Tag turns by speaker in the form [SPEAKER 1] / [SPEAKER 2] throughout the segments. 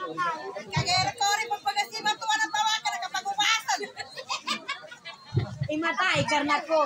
[SPEAKER 1] Kagaya ko rin pagpagasiba tuwa ng tawagan na kapag-umasan. Imatay, karna ko.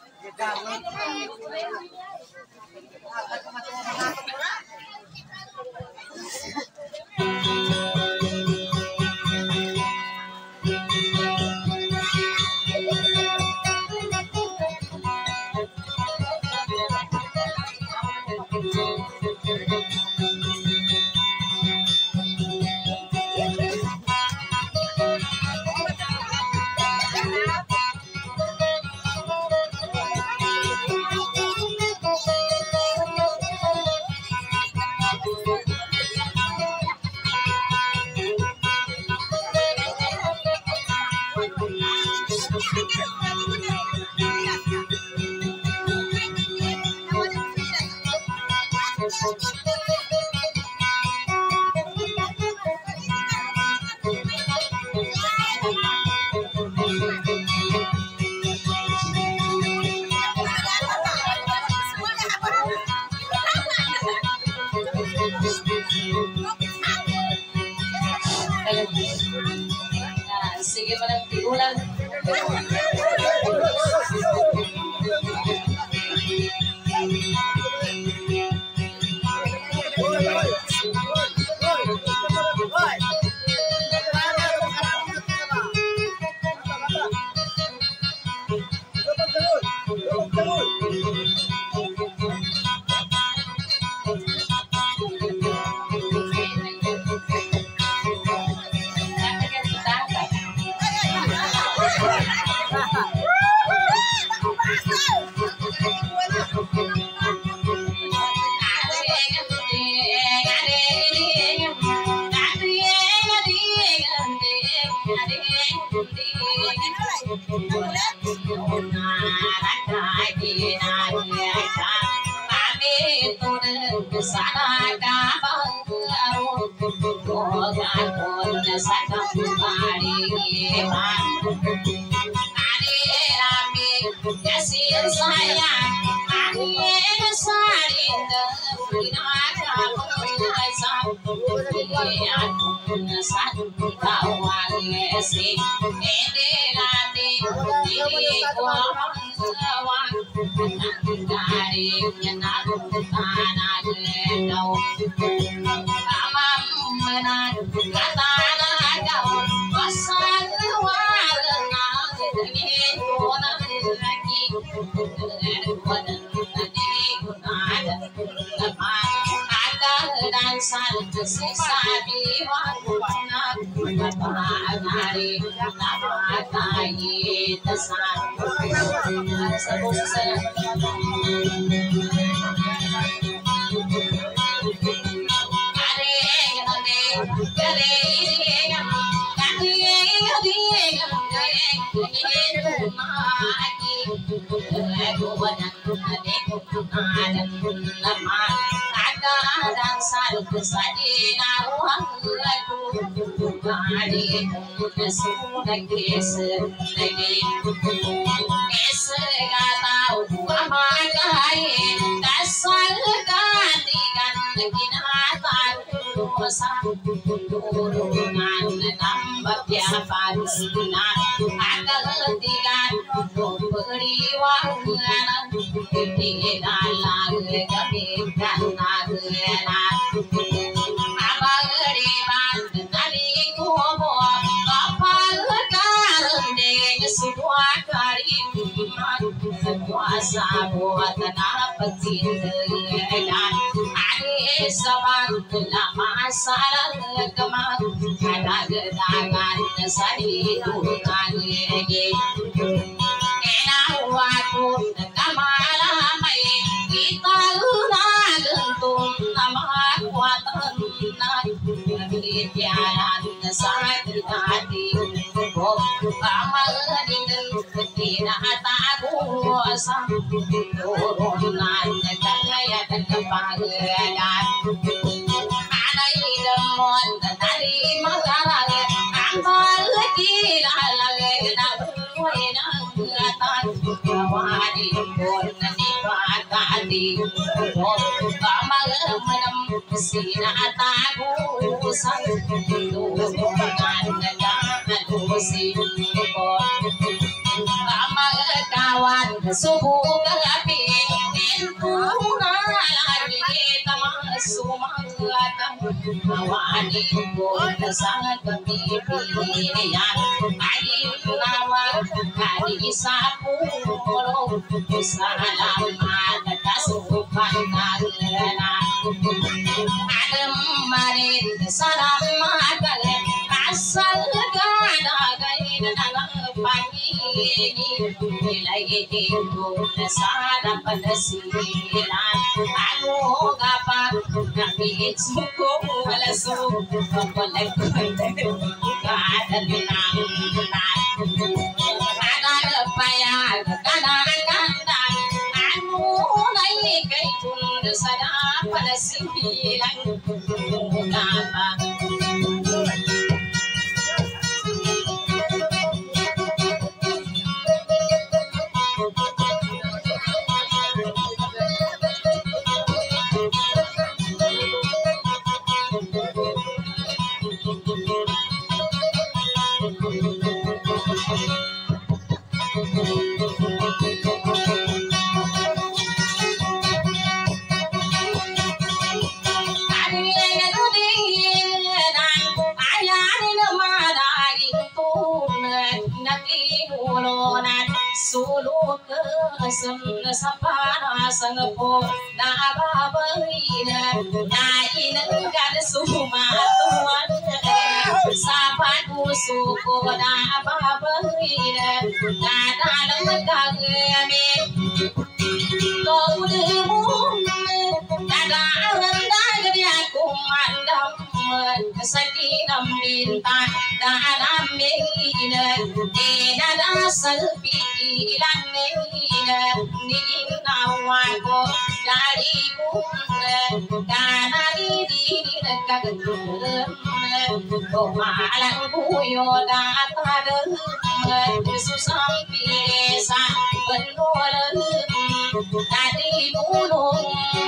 [SPEAKER 2] Sige managtigulan. sinatago sa tulungan na si mga kawan subukang apin tunay lagi sumangatang awanin ko na sa pagpipilian ayun nawa kanisa pulo salamat at kasupan na alam marin salamat asal ganagay na pangingin nilaitin ko na sana panasilan ako kapag nakits mo ko malasog walang kadal ng payag kanang-kanang ano na'y kay kung sana panasilan kapag suluk sa panasang po na babaina na inanggan sumatuan sa panuso ko na babaina na dalang kagamin tolong nadaran dagri kumandam sa kinamintang danamin dinadasal pikilan ninawan ko dari kung kanani dinagkagalan kumalang buyo datadang susang pilesa penulan tadi bulong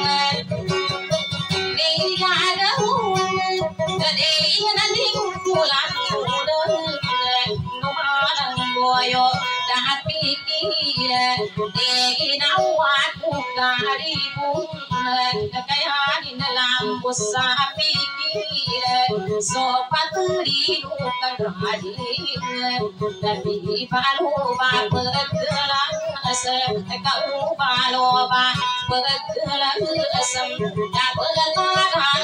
[SPEAKER 2] boyo dahat pikir inawat dari pun kekayanin lambus sa pikir sopaturi lukan hadir tapi paluba peggelang kau paluba peggelang dapelan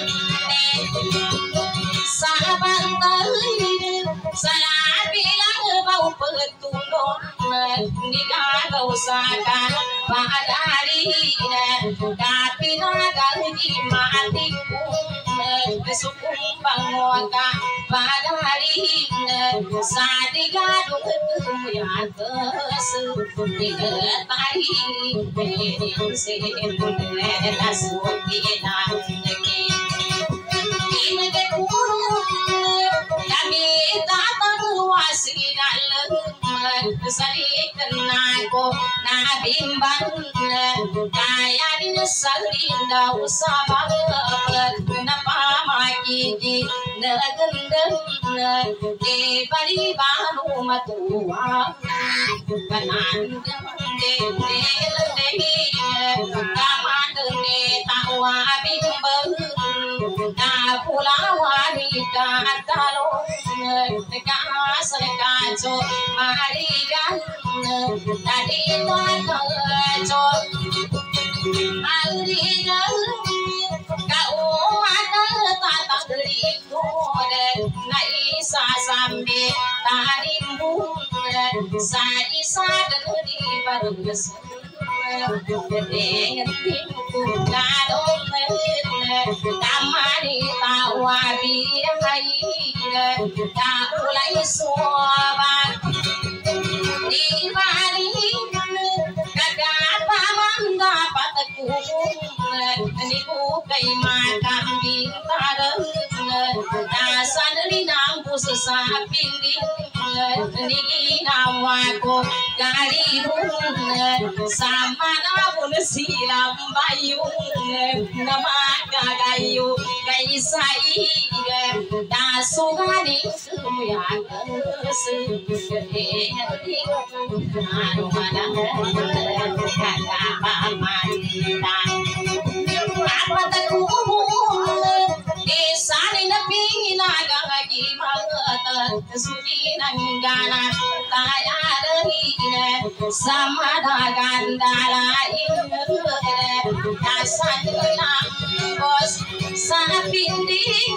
[SPEAKER 2] sahabat teri salah bilang bau petulung digagaw sakan padari tapi nagal di mati sukung bangoka padari sadigadung kemuyan kesu digetai berin sen asukina ini kekurung kami tak wasidalang salikan aku nabimbang kaya dinesalinda usabang napamaki nagendeng di bali balu matua kanan de kamandene tawa bimbang na pula wanita talong kasar kaco marigan tadi kaco marigan kau ada tatang diriku na isa sambil tadimbung sa dari bagus dengan timku kadong tamani tawa bihai tak mulai sobat di bali kagak paman dapat niku kai makan bintang dasan di nampu sesapin di niki nawaku kali dun sama namun silam bayu nama kagayu kaisai dasugani ya kesini anu mana kagak manita apa takumu Isani na pinaga lagi banget suci nanggana kaya dehine sama dagan dalain dasarnya bos sapinding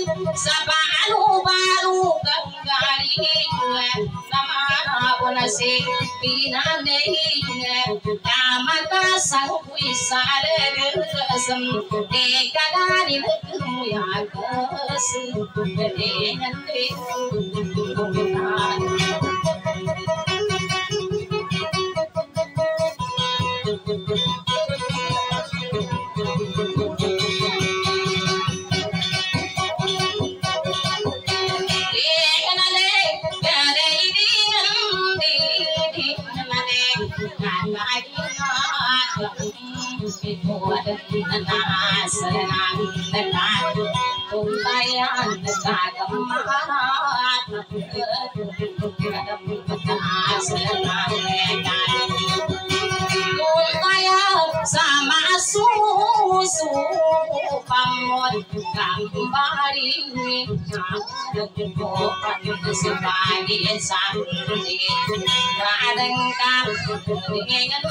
[SPEAKER 2] sabalu ganggaring sama bonasi pinane kamata sang wisale gesem dekadani ya kesem dengan sama susu pamor kambari sebagai santri kadang-kadang dengan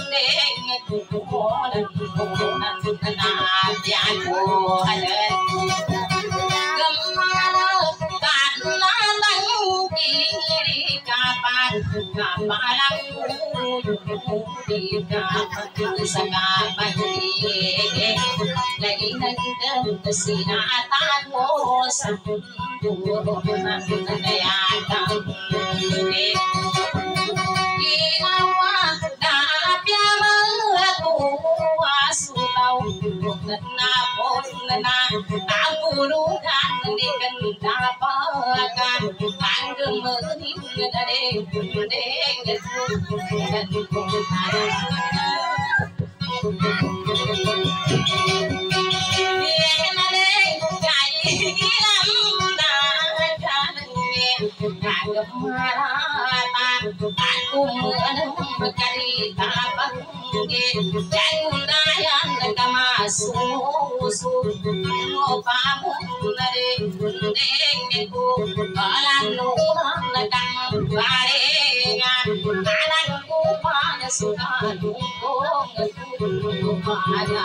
[SPEAKER 2] aku mencari kapal dan undayan kamasusu pamu dari dengiku kalanun kang barengan anakku pada suka dukung pada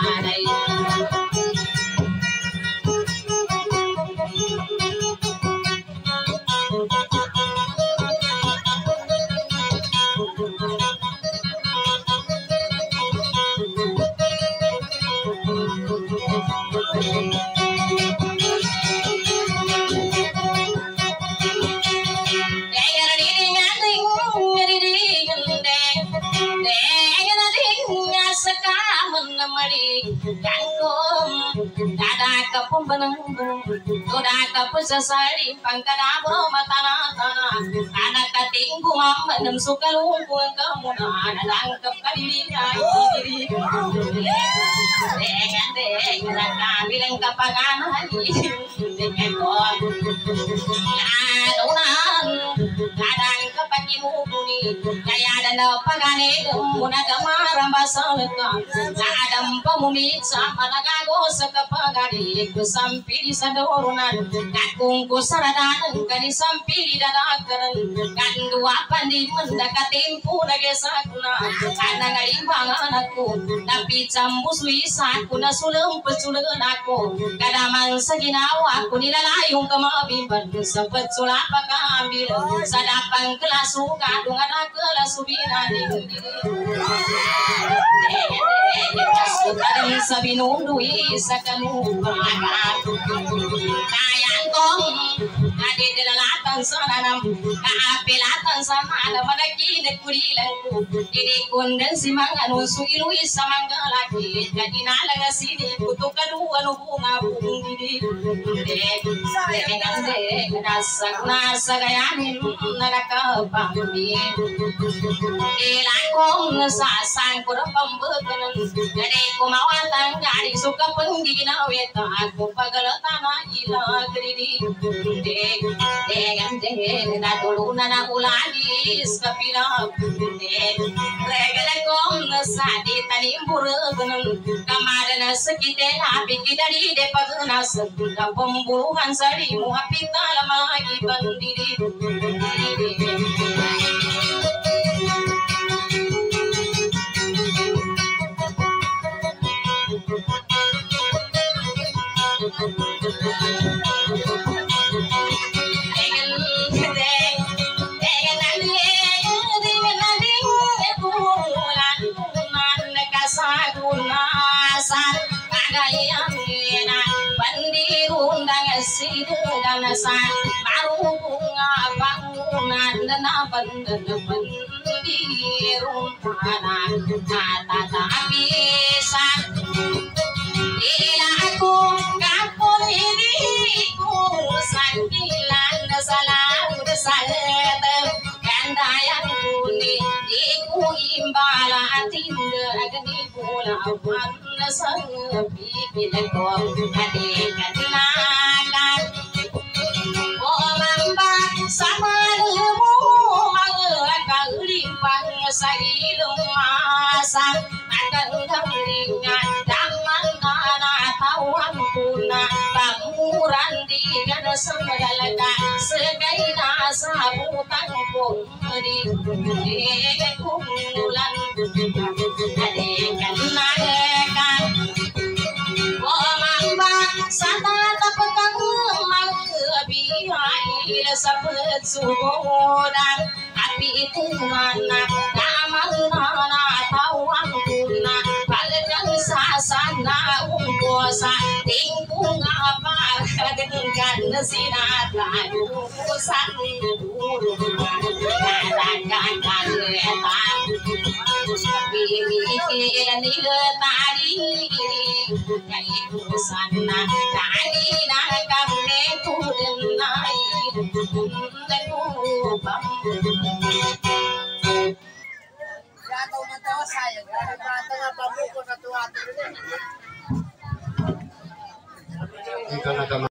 [SPEAKER 2] sesari pangkada matana anak katinggu menem suka lungkung kamu anak kepadinya diri dengan bilang kapagan dengan kok adunan kadang kepaki mubuni kaya ada pagane muna kamaram basalka adam pamumi sama nagago sakapagari kusampiri sadorunan kakungku saradanan kani sampiri dadakaran kandu apandi mendakatimpu nagesakuna ana ngalimbangan aku tapi cambus wisaku na sulung peculeun aku kadaman saginawa aku nilalayong kamabiban sapet sulapa kaambil sadapang kelas suka dungan kelas subinani sukareng sabinundui sakanu kayang kong adi delalatan sananam kaapilatan sama ada manaki de kurilanku diri kondan simang anu suilu samangga lagi jadi nalaga sini kutu kedua nu bunga diri de rasak nasa gayanin naraka pambi ilangkong sasang kurang pembekanan jadi kumawatan gari suka penggina weta aku pagalatan ila geridi de natuluna na ulagis kapila regala kom sadi tani burgan kamadana sakite api kidari de pagna sabda pemburuan sari muhapita lamagi bandiri baru bunga bangunan dan bandan pendirun tanah kata bisa ila aku kapol diriku sangilan salam salat kandayan kuni iku imbala tinda agni pula wan sang pikir ko ade kadinakan sama lemu mangkalimpang sagilung masak akan dhamringa daman kana tawan puna pamuran di gana samgalaka segaina sabutan pun di kumulan ade kanakan omamba sata tapakang bihai sapet subodan api itu mana damang nana tawang puna palagang sasana umbosa tingkung apa dengan sinata urusan dulu nadakan kaleta bibikiran diletari dari sana tadi nakam netu denai
[SPEAKER 1] Jatuh mata saya, dari tengah pamukul satu hati ini.